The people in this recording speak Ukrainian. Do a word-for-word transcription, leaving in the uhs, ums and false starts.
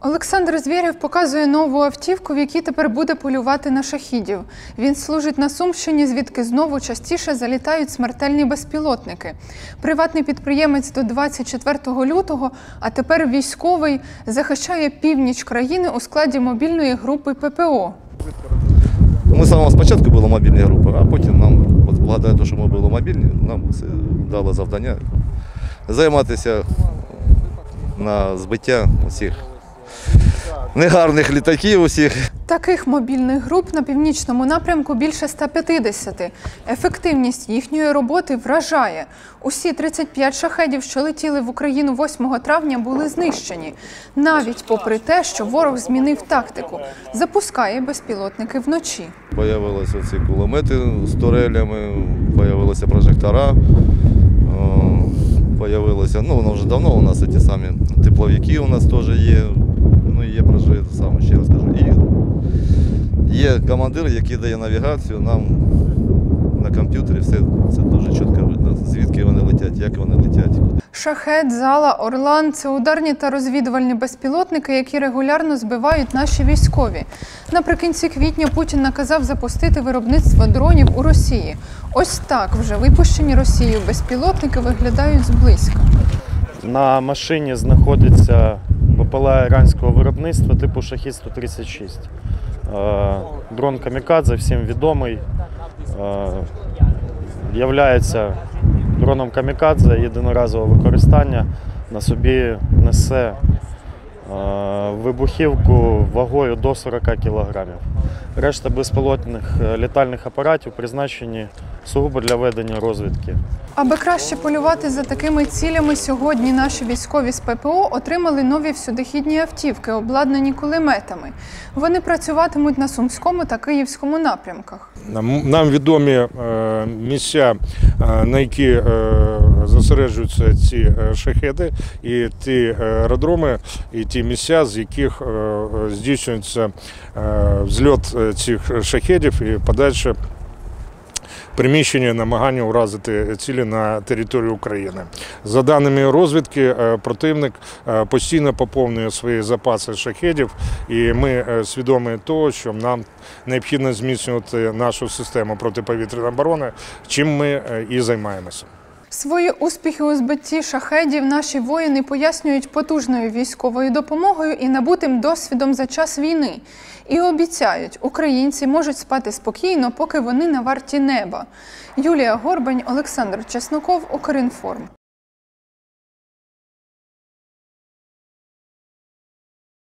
Олександр Звєрєв показує нову автівку, в якій тепер буде полювати на шахідів. Він служить на Сумщині, звідки знову частіше залітають смертельні безпілотники. Приватний підприємець до двадцять четвертого лютого, а тепер військовий, захищає північ країни у складі мобільної групи ППО. Ми з самого спочатку були мобільні групи, а потім нам, от благодаря тому, що ми були мобільні, нам дали завдання займатися на збиття усіх негарних літаків усіх. Таких мобільних груп на північному напрямку більше ста п'ятдесяти. Ефективність їхньої роботи вражає. Усі тридцять п'ять шахедів, що летіли в Україну восьмого травня, були знищені. Навіть попри те, що ворог змінив тактику. Запускає безпілотники вночі. Появилися ці кулемети з турелями, появилися прожектора, появилися, ну воно вже давно у нас ті самі тепловики у нас теж є. Ну, і є прожити саме, ще раз кажу. І є командир, який дає навігацію, нам на комп'ютері все це дуже чітко видно, звідки вони летять, як вони летять. Шахед, Зала, Орлан – це ударні та розвідувальні безпілотники, які регулярно збивають наші військові. Наприкінці квітня Путін наказав запустити виробництво дронів у Росії. Ось так вже випущені Росією безпілотники виглядають зблизька. На машині знаходиться БПЛА іранського виробництва типу Шахід сто тридцять шість. Дрон Камікадзе, всім відомий, являється дроном Камікадзе єдиноразового використання, на собі несе вибухівку вагою до сорока кілограмів. Решта безпілотних літальних апаратів призначені сугубо для ведення розвідки. Аби краще полювати за такими цілями, сьогодні наші військові з ППО отримали нові всюдихідні автівки, обладнані кулеметами. Вони працюватимуть на Сумському та Київському напрямках. Нам відомі місця, на які зосереджуються ці шахеди, і ті аеродроми, і ті місця, з яких здійснюється взльот цих шахедів і подальше приміщення, намагання уразити цілі на території України. За даними розвідки, противник постійно поповнює свої запаси шахедів, і ми свідомі того, що нам необхідно зміцнювати нашу систему протиповітряної оборони, чим ми і займаємося. Свої успіхи у збитті шахедів наші воїни пояснюють потужною військовою допомогою і набутим досвідом за час війни. І обіцяють, українці можуть спати спокійно, поки вони на варті неба. Юлія Горбань, Олександр Чесноков, Укрінформ.